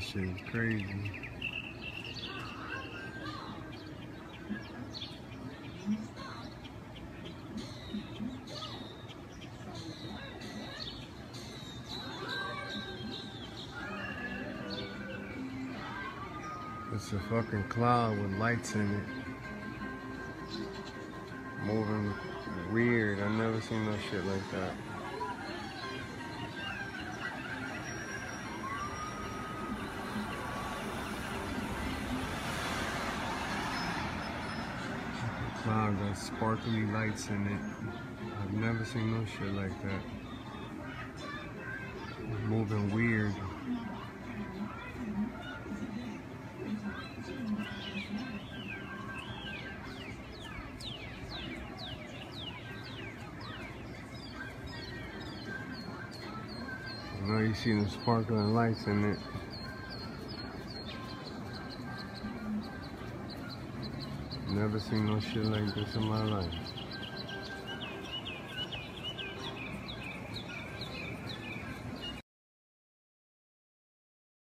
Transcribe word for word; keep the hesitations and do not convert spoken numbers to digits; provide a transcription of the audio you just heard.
shit is crazy. It's a fucking cloud with lights in it. Moving weird. I've never seen no shit like that. The cloud got sparkly lights in it. I've never seen no shit like that. Moving weird. Now you see the sparkling lights in it. Never seen no shit like this in my life.